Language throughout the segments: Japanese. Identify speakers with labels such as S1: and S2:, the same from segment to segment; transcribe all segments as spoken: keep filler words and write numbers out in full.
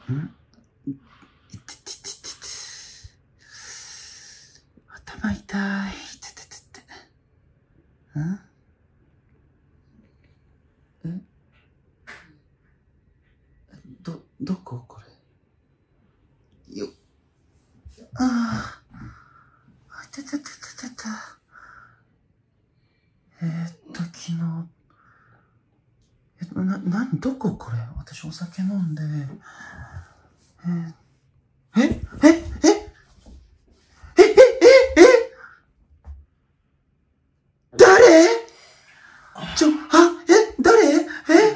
S1: いててててて。頭痛い。てててて。んえど、どここれ。よ。ああ。いてててててて。えー、っと、昨日。え、な、なに、どここれ。私お酒飲んで。えー、え、え、え、え、え、え、え、え、誰ちょ、あ、え、誰え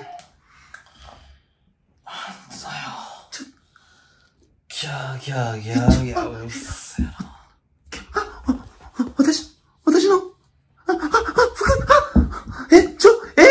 S2: なんだよ。ちょ、ギャーギャーギャーギャーうるせえな。
S1: あ、私、私の、あ、あ、あ、服、あ、え、ちょ、え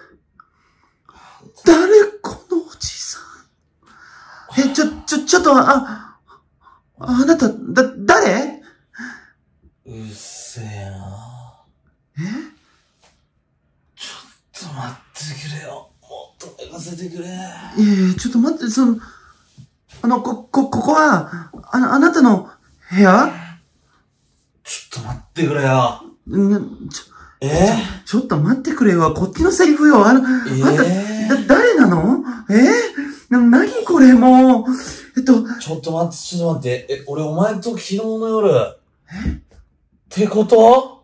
S1: 誰このおじさん。え、ちょ、ちょ、ちょっと、あ、あなた、だ、誰
S2: うっせえな。
S1: え
S2: ちょっと待ってくれよ。もっと寝かせてくれ。いや
S1: いや、ちょっと待って、その、あの、こ、こ、ここは、あの、あなたの部屋
S2: ちょっと待ってくれよ。
S1: んちょ、
S2: え
S1: ちょっと待ってくれよ。こっちのセリフよ。あの、
S2: え
S1: あんた、だ、誰なのえな、なにこれもう。えっと。
S2: ちょっと待って、ちょっと待って。え、俺お前と昨日の夜。えってこと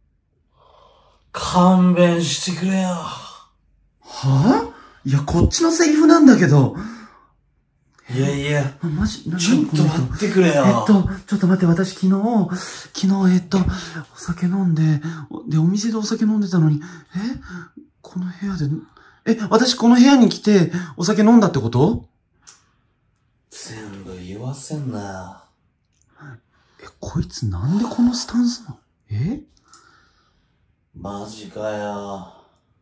S2: 勘弁してくれよ。
S1: はぁ、あ、いや、こっちのセリフなんだけど。
S2: いやいや。
S1: マジ、な、
S2: ちょっと待ってくれよ。
S1: えっと、ちょっと待って、私昨日、昨日、えっと、お酒飲んで、で、お店でお酒飲んでたのに、えこの部屋で、え、私この部屋に来て、お酒飲んだってこと？
S2: 全部言わせんな
S1: よ。え、こいつなんでこのスタンスなの？え？
S2: マジかよ。は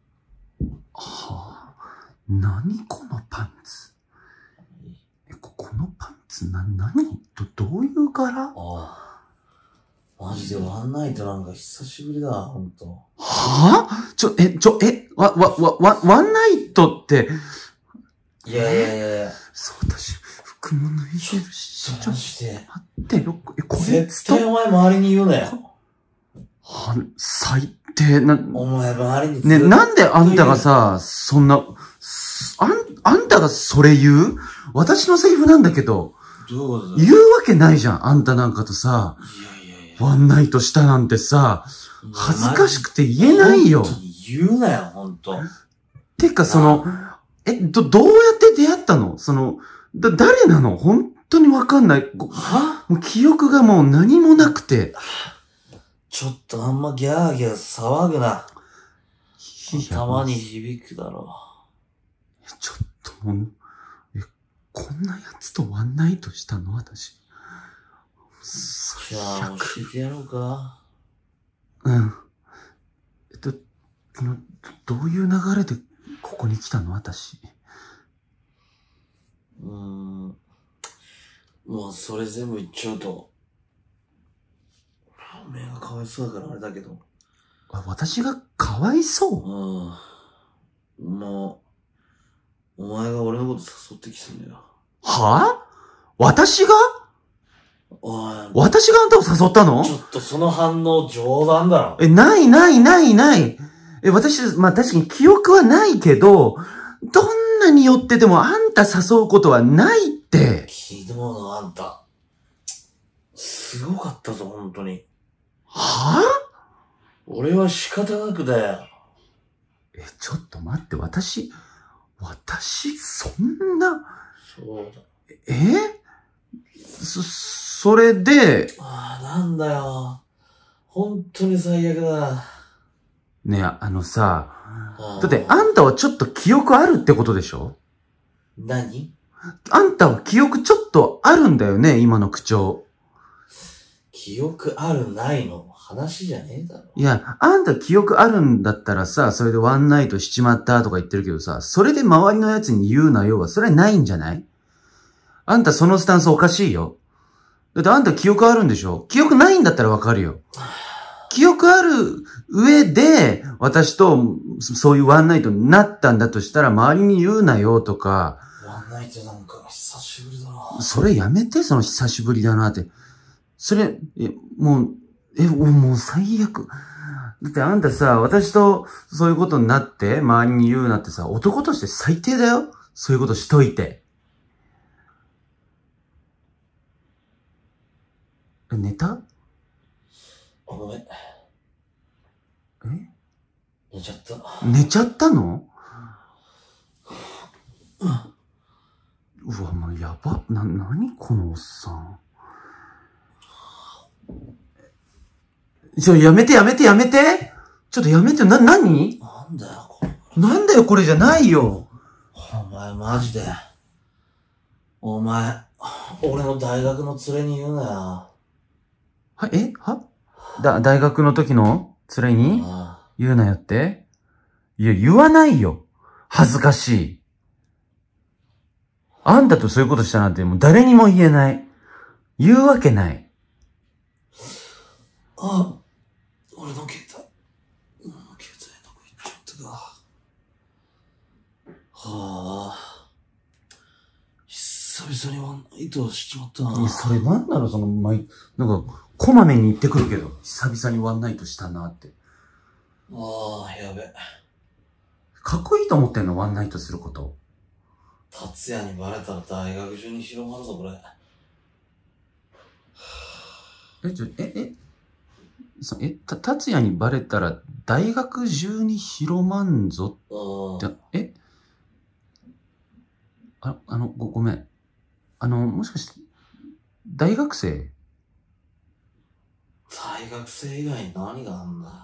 S1: ぁ、なにこのパンツ。え、こ、このパンツな、なにど、どういう柄？あ
S2: あ。マジでワンナイトなんか久しぶりだ、ほんと。
S1: はぁ？ちょ、え、ちょ、え、わ、わ、わ、わ、ワンナイトって、
S2: いやいやいやいや。
S1: そう、私、服も脱いでるし、
S2: ちょっとマジで。
S1: 待ってよ、え、これ
S2: 絶対お前周りに言うなよ。
S1: は、最低な、
S2: お前周りに
S1: ね、なんであんたがさ、そんな、あん、あんたがそれ言う？私のセリフなんだけど、
S2: どういうことだ？
S1: 言うわけないじゃん、あんたなんかとさ、
S2: いやいやいや。
S1: ワンナイトしたなんてさ、恥ずかしくて言えないよ。
S2: 言うなよ、ほんと。
S1: てか、その、え、ど、どうやって出会ったの？その、だ、誰なの？本当にわかんない。
S2: は？
S1: もう記憶がもう何もなくて。
S2: ちょっとあんまギャーギャー騒ぐな。たまに響くだろ
S1: う。ちょっともう、え、こんなやつとワンナイトしたの？私。
S2: じゃあ、教えてやろうか。
S1: うん。えっと、どういう流れでここに来たの？私。
S2: うーん。もうそれ全部言っちゃうと、おめえがかわいそうだからあれだけど。
S1: あ、私がかわいそう？
S2: うん。もう、お前が俺のこと誘ってきてんだよ。
S1: はぁ？私が？
S2: おい。
S1: 私があんたを誘ったの？
S2: ちょっとその反応冗談だろ。
S1: え、ないないないない。え、私、まあ、確かに記憶はないけど、どんなに寄っててもあんた誘うことはないって。
S2: 昨日のあんた、すごかったぞ、本当に。
S1: はぁ？
S2: 俺は仕方なくだよ。
S1: え、ちょっと待って、私、私、そんな。
S2: そうだ。
S1: え？そ、それで。
S2: ああ、なんだよ。本当に最悪だ。
S1: ねえ、あのさ、だってあんたはちょっと記憶あるってことでしょ？
S2: 何？
S1: あんたは記憶ちょっとあるんだよね、今の口調。
S2: 記憶あるないの話じゃねえだろ。
S1: いや、あんた記憶あるんだったらさ、それでワンナイトしちまったとか言ってるけどさ、それで周りのやつに言うなよは、それはないんじゃない？あんたそのスタンスおかしいよ。だってあんた記憶あるんでしょ？記憶ないんだったらわかるよ。記憶ある上で、私とそういうワンナイトになったんだとしたら、周りに言うなよとか。
S2: ワンナイトなんか久しぶりだな。
S1: それやめて、その久しぶりだなって。それ、え、もう、え、もう最悪。だってあんたさ、私とそういうことになって、周りに言うなってさ、男として最低だよ。そういうことしといて。え、寝た？
S2: あ、ごめん。
S1: え？
S2: 寝ちゃった。
S1: 寝ちゃったの？うわ、もうやば。な、なにこのおっさん。ちょ、やめてやめてやめて！ちょっとやめて、な、なに？
S2: なんだよ、これ。
S1: なんだよ、これじゃないよ。
S2: お前、マジで。お前、俺の大学の連れに言うなよ。
S1: は、えはだ、大学の時の連れに
S2: ああ、
S1: 言うなよって？いや、言わないよ。恥ずかしい。あんたとそういうことしたなんてもう誰にも言えない。言うわけない。
S2: あ、俺の携帯。うん、携帯どこ行っちゃったか。はあ。久々にワンナイトしちまったな。
S1: それなんだろう、その、毎、なんか、こまめに言ってくるけど、久々にワンナイトしたなって。
S2: ああ、やべ。
S1: かっこいいと思ってんの、ワンナイトすること。
S2: 達也にバレたら大学中に広まるぞ、これ。
S1: え、ちょ、え、え、そえ、た、達也にバレたら大学中に広まんぞって、えあ、あの、ご、ごめん。あの、もしかして、大学生？
S2: 大学生以外に何があんだよ。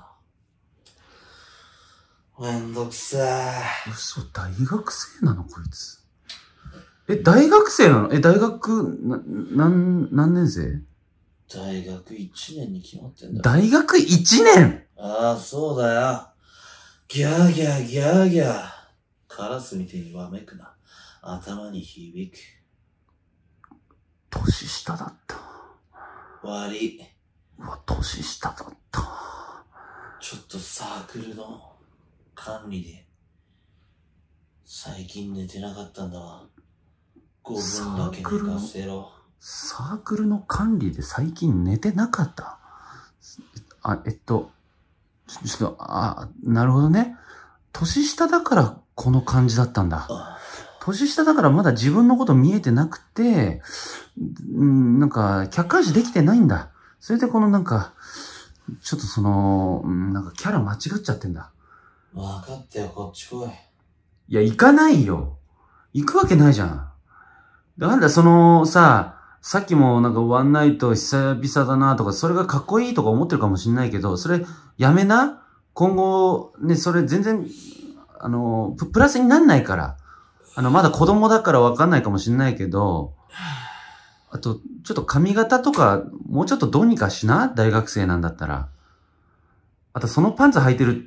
S2: めんどくせえ。
S1: 嘘、大学生なのこいつ。え、大学生なの？え、大学、な、なん、何年生？
S2: 大学いちねんに決まってんだよ。
S1: 大学いちねん？
S2: ああ、そうだよ。ギャーギャーギャーギャー。カラスみてえにわめくな。頭に響く。
S1: 年下だった。
S2: 悪い。
S1: うわ、年下だった。
S2: ちょっとサークルの管理で、最近寝てなかったんだわ。ごふんだけ寝かせろ。
S1: サークルの管理で最近寝てなかった。あ、えっと、ちょ、ちょっと、あ、なるほどね。年下だからこの感じだったんだ。年下だからまだ自分のこと見えてなくて、うん、なんか、客観視できてないんだ。それでこのなんか、ちょっとその、うん、なんかキャラ間違っちゃってんだ。
S2: わかったよ、こっち来い。
S1: いや、行かないよ。行くわけないじゃん。なんだ、その、さ、さっきもなんかワンナイト久々だなとか、それがかっこいいとか思ってるかもしんないけど、それやめな。今後、ね、それ全然、あの、ププラスになんないから。あの、まだ子供だからわかんないかもしんないけど、あと、ちょっと髪型とか、もうちょっとどうにかしな？大学生なんだったら。あと、そのパンツ履いてるって、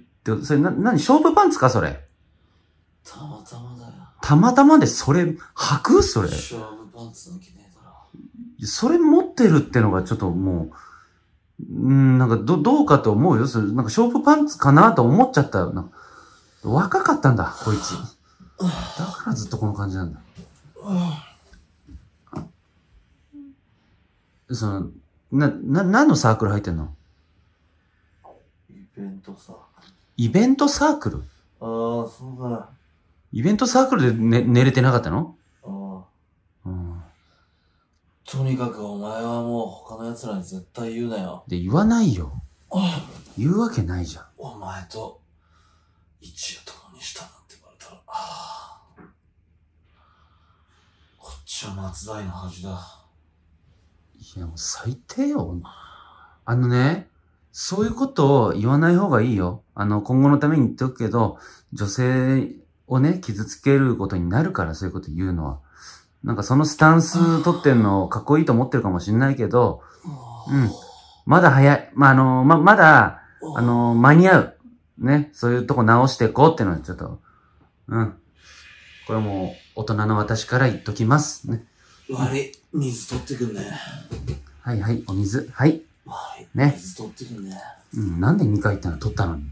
S1: それな、なに、勝負パンツかそれ。
S2: たまたまだよ。
S1: たまたまでそれ、履く？それ。
S2: 勝負パンツ抜きねえだろ。
S1: それ持ってるってのがちょっともう、うん、なんかど、どうかと思うよ。それ、なんか勝負パンツかなと思っちゃったよ。なんか若かったんだ、こいつ。だからずっとこの感じなんだ。その、な、な、何のサークル入ってんの？
S2: イベントさ。
S1: イベントサークル？
S2: ああ、そうだよ。
S1: イベントサークルで寝、寝れてなかったの？
S2: ああ。
S1: うん。
S2: とにかくお前はもう他の奴らに絶対言うなよ。
S1: で、言わないよ。言うわけないじゃん。
S2: お前と一夜共にしたなんて言われたら、ああ、こっちは松代の恥だ。
S1: いや、もう最低よ。あのね、そういうことを言わない方がいいよ。あの、今後のために言っておくけど、女性をね、傷つけることになるから、そういうこと言うのは。なんかそのスタンス取ってんのかっこいいと思ってるかもしんないけど、うん。まだ早い。まあ、あの、ま、まだ、あの、間に合う。ね。そういうとこ直していこうっていうのはちょっと、うん。これはもう、大人の私から言っときます。ね。
S2: 悪い。水取ってくんね。
S1: はいはい、お水。はい。
S2: 悪い。
S1: ね。
S2: 水取ってくんね。
S1: うん、なんでにかい行ったの？取ったのに。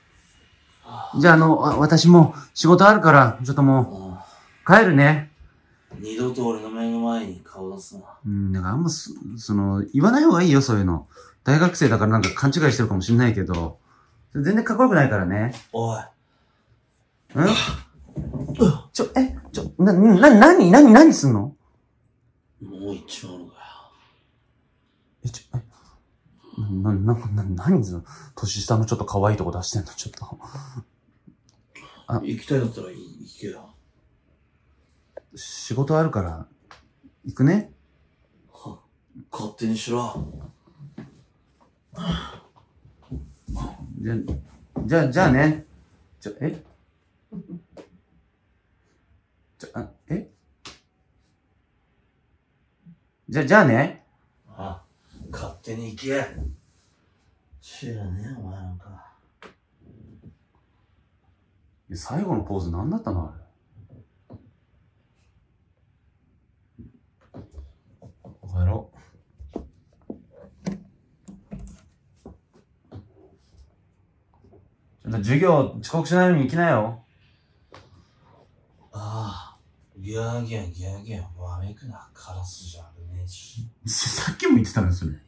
S1: じゃあ、あの、あ私も仕事あるから、ちょっともう、帰るね。
S2: 二度と俺の目の前に顔出すな。
S1: うん、なんかあんまそ、その、言わない方がいいよ、そういうの。大学生だからなんか勘違いしてるかもしんないけど、全然かっこよくないからね。
S2: おい。
S1: うんちょ、え、ちょ、な、な、なに、なに、なにすんの？
S2: もう行っちまうのかよ。
S1: え、ちょ、え、な、な、な、なにすんの？年下のちょっと可愛いとこ出してんの、ちょっと。
S2: あ、行きたいだったら行けよ。
S1: 仕事あるから、行くね。
S2: は、勝手にしろ。
S1: じゃ、じゃ、じゃあね。ちょ、えちょ、あ、えじゃ、じゃあね。
S2: あ、勝手に行け。知らねえ、お前なんか。
S1: 最後のポーズ何だったのあれ。帰ろう。ちょっと授業遅刻しないように行きなよ。
S2: ああ、ギャーギャーギャーギャーわめくな。カラスじゃあるねえし。
S1: さっきも言ってたんですよね。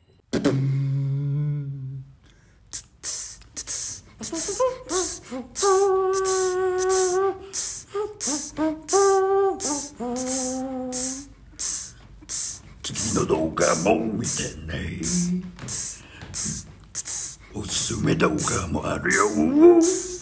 S3: 次の動画も見てね。おすすめ動画もあるよ。